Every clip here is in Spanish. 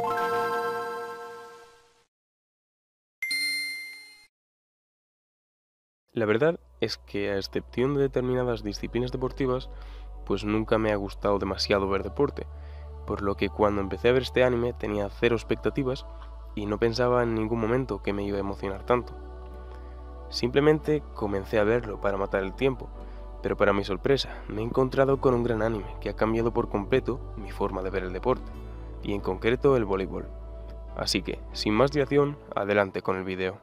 La verdad es que, a excepción de determinadas disciplinas deportivas, pues nunca me ha gustado demasiado ver deporte, por lo que cuando empecé a ver este anime tenía cero expectativas y no pensaba en ningún momento que me iba a emocionar tanto. Simplemente comencé a verlo para matar el tiempo, pero para mi sorpresa me he encontrado con un gran anime que ha cambiado por completo mi forma de ver el deporte, y en concreto el voleibol. Así que, sin más dilación, adelante con el vídeo.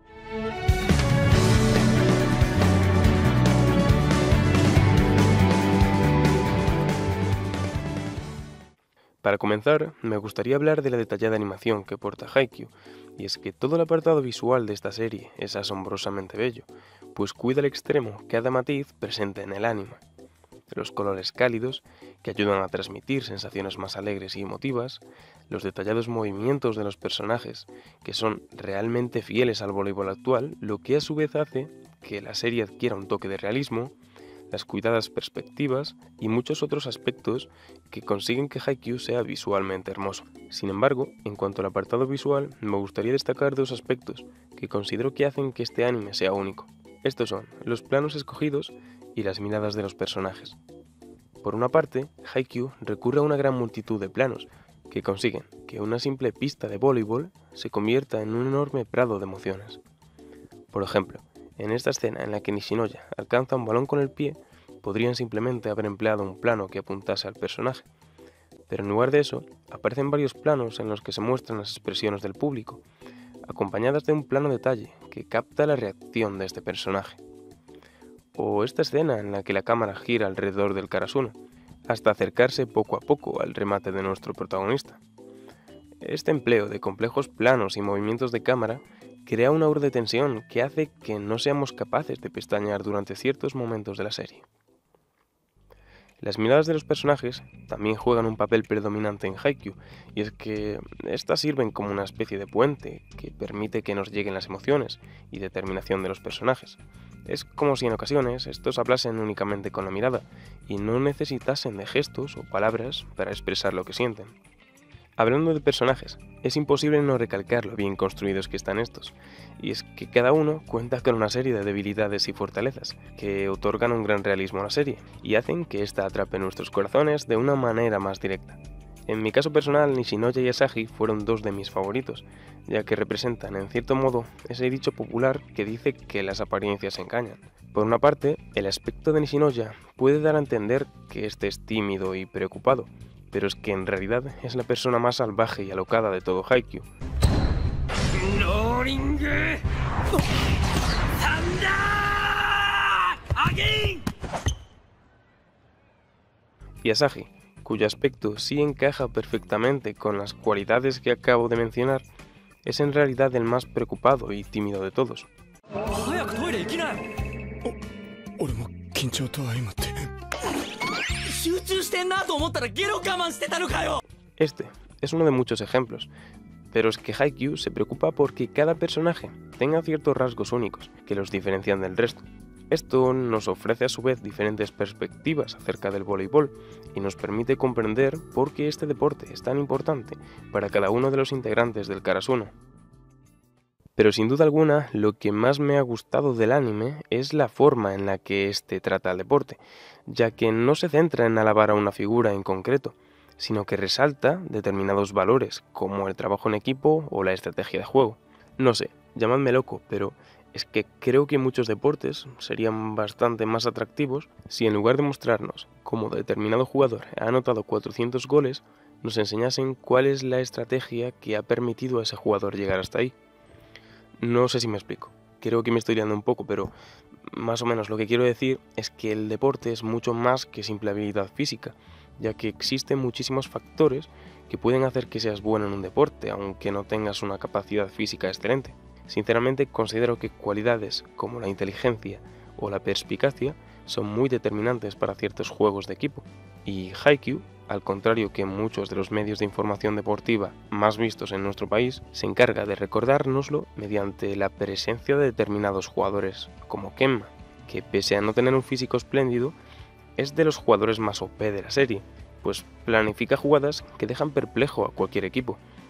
Para comenzar, me gustaría hablar de la detallada animación que porta Haikyuu, y es que todo el apartado visual de esta serie es asombrosamente bello, pues cuida al extremo cada matiz presente en el anime. Los colores cálidos, que ayudan a transmitir sensaciones más alegres y emotivas, los detallados movimientos de los personajes, que son realmente fieles al voleibol actual, lo que a su vez hace que la serie adquiera un toque de realismo, las cuidadas perspectivas y muchos otros aspectos que consiguen que Haikyuu sea visualmente hermoso. Sin embargo, en cuanto al apartado visual, me gustaría destacar dos aspectos que considero que hacen que este anime sea único. Estos son los planos escogidos y las miradas de los personajes. Por una parte, Haikyuu recurre a una gran multitud de planos que consiguen que una simple pista de voleibol se convierta en un enorme prado de emociones. Por ejemplo, en esta escena en la que Nishinoya alcanza un balón con el pie, podrían simplemente haber empleado un plano que apuntase al personaje, pero en lugar de eso, aparecen varios planos en los que se muestran las expresiones del público, acompañadas de un plano detalle que capta la reacción de este personaje. O esta escena en la que la cámara gira alrededor del Karasuno, hasta acercarse poco a poco al remate de nuestro protagonista. Este empleo de complejos planos y movimientos de cámara crea una aura de tensión que hace que no seamos capaces de pestañear durante ciertos momentos de la serie. Las miradas de los personajes también juegan un papel predominante en Haikyuu, y es que estas sirven como una especie de puente que permite que nos lleguen las emociones y determinación de los personajes. Es como si en ocasiones estos hablasen únicamente con la mirada y no necesitasen de gestos o palabras para expresar lo que sienten. Hablando de personajes, es imposible no recalcar lo bien construidos que están estos, y es que cada uno cuenta con una serie de debilidades y fortalezas que otorgan un gran realismo a la serie y hacen que ésta atrape nuestros corazones de una manera más directa. En mi caso personal, Nishinoya y Asahi fueron dos de mis favoritos, ya que representan en cierto modo ese dicho popular que dice que las apariencias engañan. Por una parte, el aspecto de Nishinoya puede dar a entender que este es tímido y preocupado, pero es que en realidad es la persona más salvaje y alocada de todo Haikyuu. Y Asahi, cuyo aspecto sí encaja perfectamente con las cualidades que acabo de mencionar, es en realidad el más preocupado y tímido de todos. Este es uno de muchos ejemplos, pero es que Haikyuu se preocupa porque cada personaje tenga ciertos rasgos únicos que los diferencian del resto. Esto nos ofrece a su vez diferentes perspectivas acerca del voleibol y nos permite comprender por qué este deporte es tan importante para cada uno de los integrantes del Karasuno. Pero sin duda alguna, lo que más me ha gustado del anime es la forma en la que este trata al deporte, ya que no se centra en alabar a una figura en concreto, sino que resalta determinados valores, como el trabajo en equipo o la estrategia de juego. No sé, llamadme loco, pero es que creo que muchos deportes serían bastante más atractivos si en lugar de mostrarnos cómo determinado jugador ha anotado 400 goles, nos enseñasen cuál es la estrategia que ha permitido a ese jugador llegar hasta ahí. No sé si me explico, creo que me estoy liando un poco, pero más o menos lo que quiero decir es que el deporte es mucho más que simple habilidad física, ya que existen muchísimos factores que pueden hacer que seas bueno en un deporte, aunque no tengas una capacidad física excelente. Sinceramente considero que cualidades como la inteligencia o la perspicacia son muy determinantes para ciertos juegos de equipo, y Haikyuu, al contrario que muchos de los medios de información deportiva más vistos en nuestro país, se encarga de recordárnoslo mediante la presencia de determinados jugadores, como Kenma, que pese a no tener un físico espléndido, es de los jugadores más OP de la serie, pues planifica jugadas que dejan perplejo a cualquier equipo,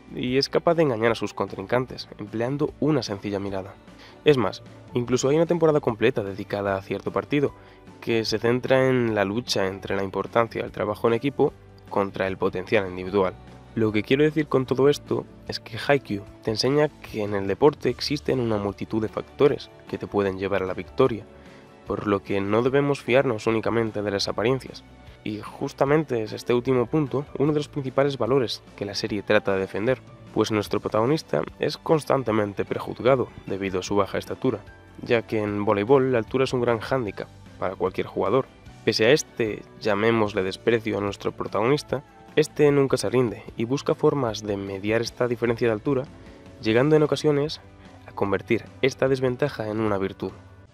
y es capaz de engañar a sus contrincantes, empleando una sencilla mirada. Es más, incluso hay una temporada completa dedicada a cierto partido, que se centra en la lucha entre la importancia del trabajo en equipo contra el potencial individual. Lo que quiero decir con todo esto es que Haikyuu te enseña que en el deporte existen una multitud de factores que te pueden llevar a la victoria, por lo que no debemos fiarnos únicamente de las apariencias. Y justamente es este último punto uno de los principales valores que la serie trata de defender, pues nuestro protagonista es constantemente prejuzgado debido a su baja estatura, ya que en voleibol la altura es un gran hándicap para cualquier jugador. Pese a este, llamémosle desprecio a nuestro protagonista, este nunca se rinde y busca formas de mediar esta diferencia de altura, llegando en ocasiones a convertir esta desventaja en una virtud.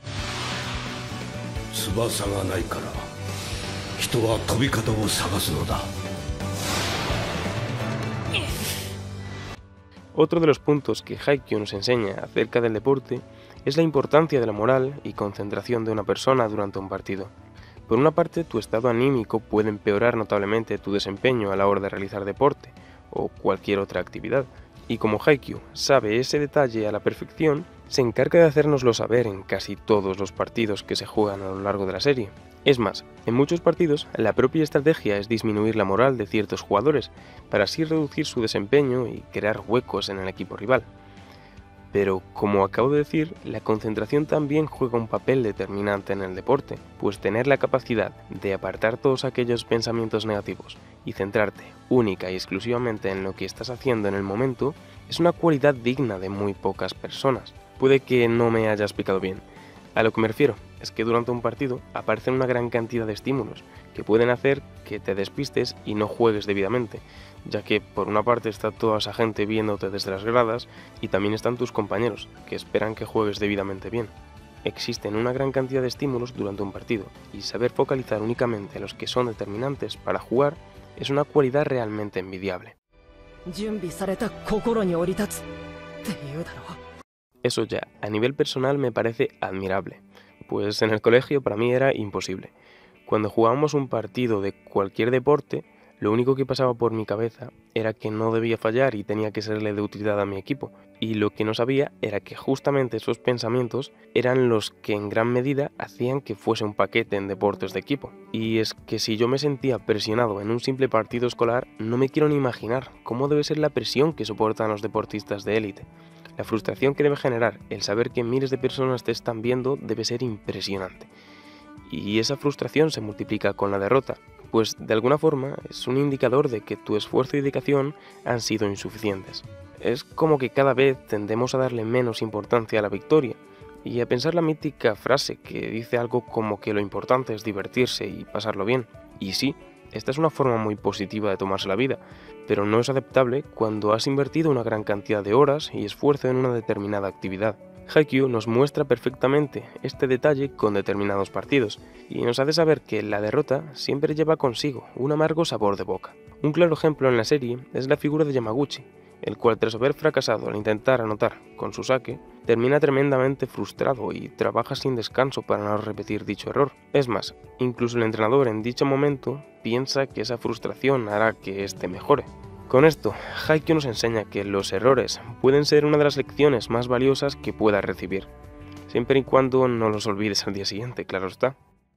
Otro de los puntos que Haikyuu nos enseña acerca del deporte es la importancia de la moral y concentración de una persona durante un partido. Por una parte, tu estado anímico puede empeorar notablemente tu desempeño a la hora de realizar deporte o cualquier otra actividad, y como Haikyuu sabe ese detalle a la perfección, se encarga de hacérnoslo saber en casi todos los partidos que se juegan a lo largo de la serie. Es más, en muchos partidos la propia estrategia es disminuir la moral de ciertos jugadores para así reducir su desempeño y crear huecos en el equipo rival. Pero, como acabo de decir, la concentración también juega un papel determinante en el deporte, pues tener la capacidad de apartar todos aquellos pensamientos negativos y centrarte única y exclusivamente en lo que estás haciendo en el momento es una cualidad digna de muy pocas personas. Puede que no me haya explicado bien. A lo que me refiero es que durante un partido aparecen una gran cantidad de estímulos que pueden hacer que te despistes y no juegues debidamente, ya que por una parte está toda esa gente viéndote desde las gradas y también están tus compañeros, que esperan que juegues debidamente bien. Existen una gran cantidad de estímulos durante un partido, y saber focalizar únicamente los que son determinantes para jugar es una cualidad realmente envidiable. Eso ya, a nivel personal me parece admirable, pues en el colegio para mí era imposible. Cuando jugábamos un partido de cualquier deporte, lo único que pasaba por mi cabeza era que no debía fallar y tenía que serle de utilidad a mi equipo, y lo que no sabía era que justamente esos pensamientos eran los que en gran medida hacían que fuese un paquete en deportes de equipo. Y es que si yo me sentía presionado en un simple partido escolar, no me quiero ni imaginar cómo debe ser la presión que soportan los deportistas de élite. La frustración que debe generar el saber que miles de personas te están viendo debe ser impresionante. Y esa frustración se multiplica con la derrota, pues de alguna forma es un indicador de que tu esfuerzo y dedicación han sido insuficientes. Es como que cada vez tendemos a darle menos importancia a la victoria y a pensar la mítica frase que dice algo como que lo importante es divertirse y pasarlo bien. Y sí, esta es una forma muy positiva de tomarse la vida, pero no es aceptable cuando has invertido una gran cantidad de horas y esfuerzo en una determinada actividad. Haikyuu nos muestra perfectamente este detalle con determinados partidos y nos hace saber que la derrota siempre lleva consigo un amargo sabor de boca. Un claro ejemplo en la serie es la figura de Yamaguchi, el cual tras haber fracasado al intentar anotar con su saque, termina tremendamente frustrado y trabaja sin descanso para no repetir dicho error. Es más, incluso el entrenador en dicho momento piensa que esa frustración hará que éste mejore. Con esto, Haikyuu nos enseña que los errores pueden ser una de las lecciones más valiosas que puedas recibir, siempre y cuando no los olvides al día siguiente, claro está.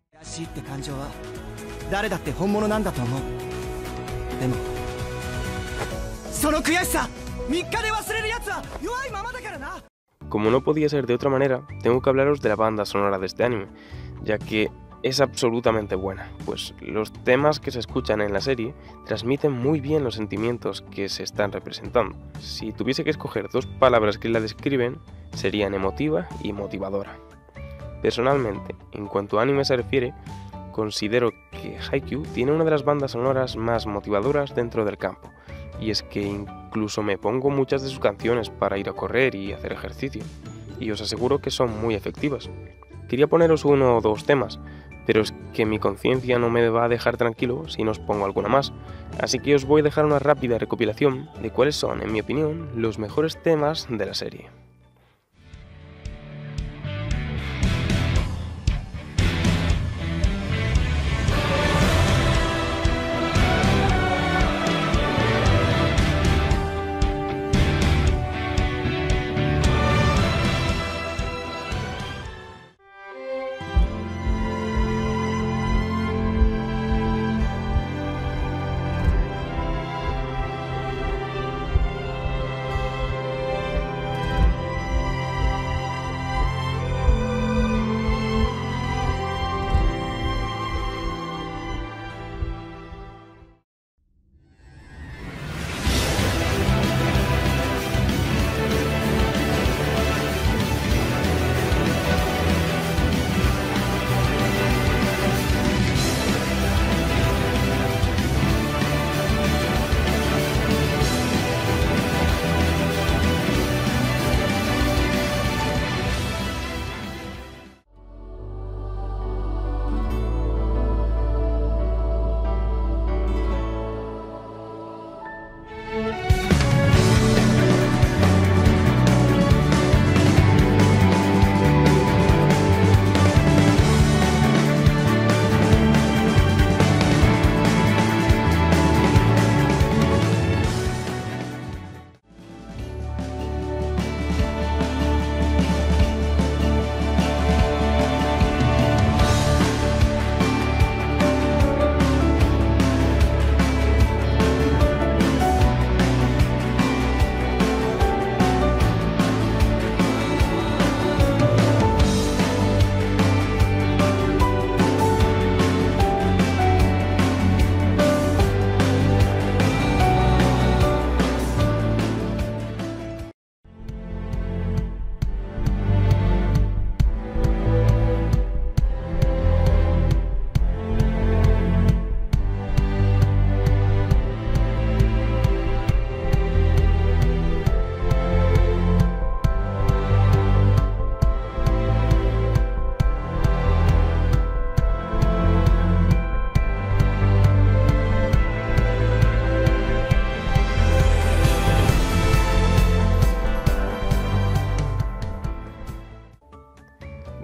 Como no podía ser de otra manera, tengo que hablaros de la banda sonora de este anime, ya que es absolutamente buena, pues los temas que se escuchan en la serie transmiten muy bien los sentimientos que se están representando. Si tuviese que escoger dos palabras que la describen, serían emotiva y motivadora. Personalmente, en cuanto a anime se refiere, considero que Haikyuu tiene una de las bandas sonoras más motivadoras dentro del campo, y es que incluso me pongo muchas de sus canciones para ir a correr y hacer ejercicio, y os aseguro que son muy efectivas. Quería poneros uno o dos temas, pero es que mi conciencia no me va a dejar tranquilo si no os pongo alguna más, así que os voy a dejar una rápida recopilación de cuáles son, en mi opinión, los mejores temas de la serie.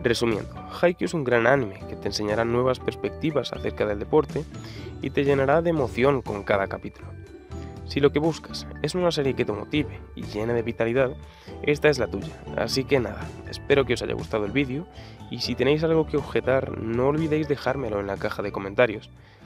Resumiendo, Haikyuu es un gran anime que te enseñará nuevas perspectivas acerca del deporte y te llenará de emoción con cada capítulo. Si lo que buscas es una serie que te motive y llene de vitalidad, esta es la tuya. Así que nada, espero que os haya gustado el vídeo y si tenéis algo que objetar, no olvidéis dejármelo en la caja de comentarios.